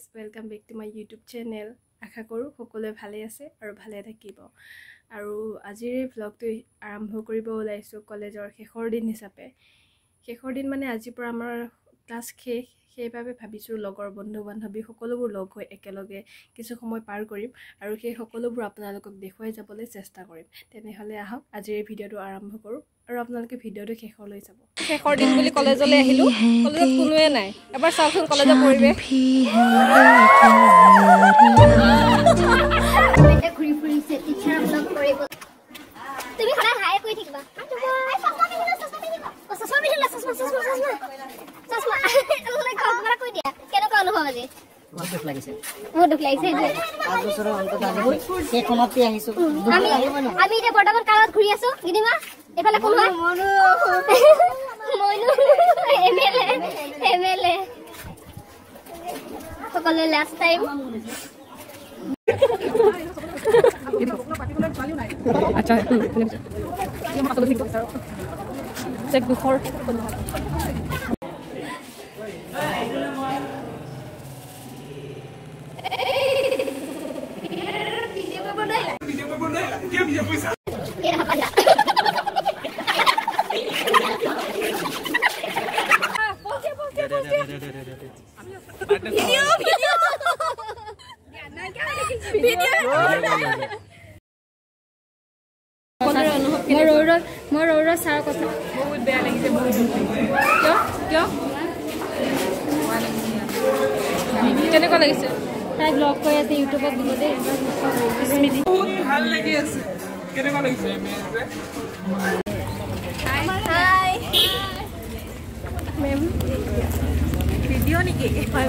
guys, welcome back to my YouTube channel. আশা কৰো সকলোৱে ভালে আছে আৰু ভালে থাকিব। আৰু আজিৰ এই vlogটো আৰম্ভ কৰিব ওলাইছো কলেজৰ শেষৰ দিন হিচাপে। শেষৰ দিন মানে আজিৰ পৰা আমাৰ ক্লাছ শেষ, সেইভাবে ভাবিছো লগৰ বন্ধু বান্ধৱী সকলোবোৰ লগ হৈ একেলগে কিছু সময় পাৰ কৰিম আৰু সেই সকলোবোৰ আপোনালোকক দেখুৱাই যাবলৈ চেষ্টা কৰিম। তেনেহলে আহক আজিৰ এই ভিডিওটো আৰম্ভ কৰো আৰু আপোনালোকে ভিডিওটো শেষলৈ চাব। শেষৰ দিন বুলি কলেজলৈ আহিলো, কলেজত কোনোৱে নাই। এবাৰ চাওকচোন কলেজৰ পৰিৱেশ। ঘুৰি ফুৰিছে টিচাৰ ব্লগ কৰিব। তুমি খৰা হাই কৈ থাকিবা। আমি এতিয়া বৰ্তমান কালত ঘূৰি আছো গিদিমা এফালে কোন হয় মনু এমএলএ সকলে লাস্ট টাইম আচ্ছা চেক দুখৰ মোৰ চাৰ কথা বহুত বেয়া লাগিছে। কিয় কেনেকুৱা লাগিছে? তাই ব্লগ কৰি আছে ইউটিউবত দিব দেই। বহুত ভাল লাগি আছে। কেনেকুৱা লাগিছে? হাই মেম ভিডিঅ' নেকি? হয়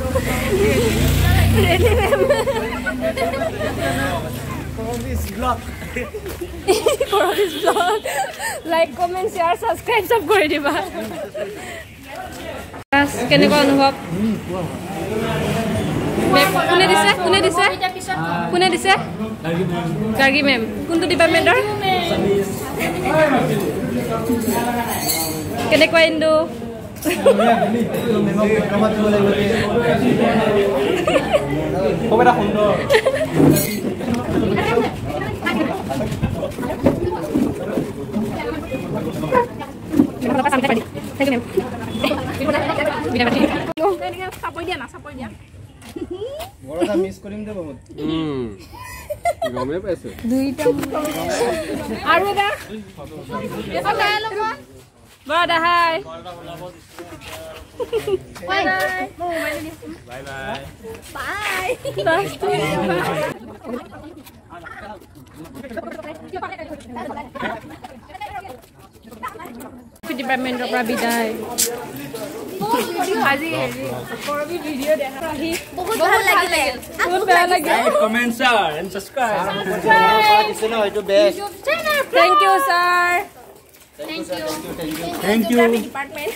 really ma'am this vlog like comment share subscribe sab kori diba class keneko anubhav kune dise gargi ma'am kuntu department or keneko indu kobera sundo বড়টা মিস কৰিম দে বহুত গমে পাইছো দুইটা আৰু এটা এফা খাই লব বড়া হাই বাই বাই ডিপাৰ্টমেণ্টৰ পৰা বিদায়। আজি কৰবি ভিডিঅ' দেখা বহুত ভাল লাগিল। বহুত ভাল লাগিল। কমেন্ট share and subscribe দিছে ন এইটো best. Thank you sir. Thank you department.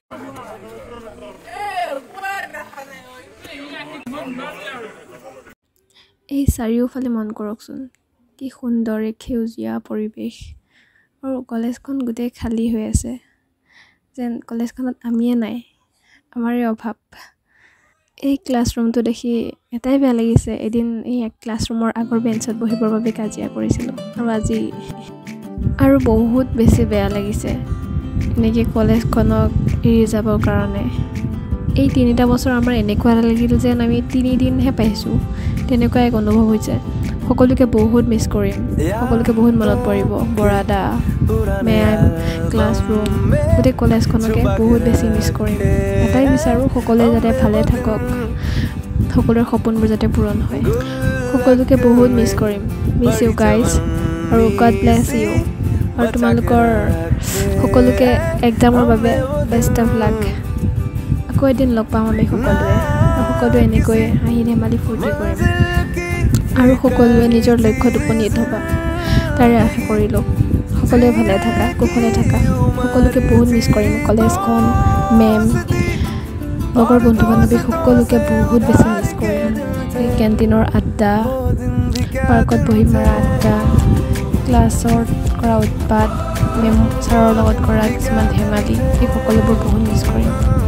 এই চাৰিওফালে মন কৰকচোন কি সুন্দৰ এক সেউজীয়া পৰিৱেশ আৰু কলেজখন গোটেই খালী হৈ আছে যেন কলেজখনত আমিয়ে নাই, আমাৰে অভাৱ। এই ক্লাছৰুমটো দেখি এটাই বেয়া লাগিছে, এদিন এই ক্লাছৰুমৰ আগৰ বেঞ্চত বহিবৰ বাবে কাজিয়া কৰিছিলোঁ আৰু আজি আৰু বহুত বেছি বেয়া লাগিছে এনেকৈ কলেজখনক এৰি যাবৰ কাৰণে। এই 3টা বছৰ আমাৰ এনেকুৱা লাগিল যেন আমি 3 দিনহে পাইছোঁ, তেনেকুৱা এক অনুভৱ হৈছে। সকলোকে বহুত মিছ কৰিম, সকলোকে বহুত মনত পৰিব। বৰাদা মেম ক্লাছৰুম গোটেই কলেজখনকে বহুত বেছি মিছ কৰিম। এটাই বিচাৰোঁ সকলোৱে যাতে ভালে থাকক, সকলোৰে সপোনবোৰ যাতে পূৰণ হয়। সকলোকে বহুত মিছ কৰিম। মিছ ইউ গাইজ আৰু গড ব্লেছ ইউ। আৰু তোমালোকৰ সকলোকে এক্সামৰ বাবে বেষ্ট অফ লাক। আকৌ এদিন লগ পাম আমি সকলোৱে, সকলোৱে এনেকৈ হাঁহি ধেমালি ফূৰ্তি কৰিম আৰু সকলোৱে নিজৰ লক্ষ্যত উপনীত হ'ব তাৰে আশা কৰিলোঁ। সকলোৱে ভালে থাকা, কুশলে থাকা। সকলোকে বহুত মিছ কৰিম। কলেজখন, মেম, লগৰ বন্ধু বান্ধৱী সকলোকে বহুত বেছি মিছ কৰিম। এই কেণ্টিনৰ আড্ডা, পাৰ্কত বহি মৰা আড্ডা, ক্লাছত কৰা উৎপাত, মেম ছাৰৰ লগত কৰা কিছুমান ধেমালি, এই সকলোবোৰ বহুত মিছ কৰিম।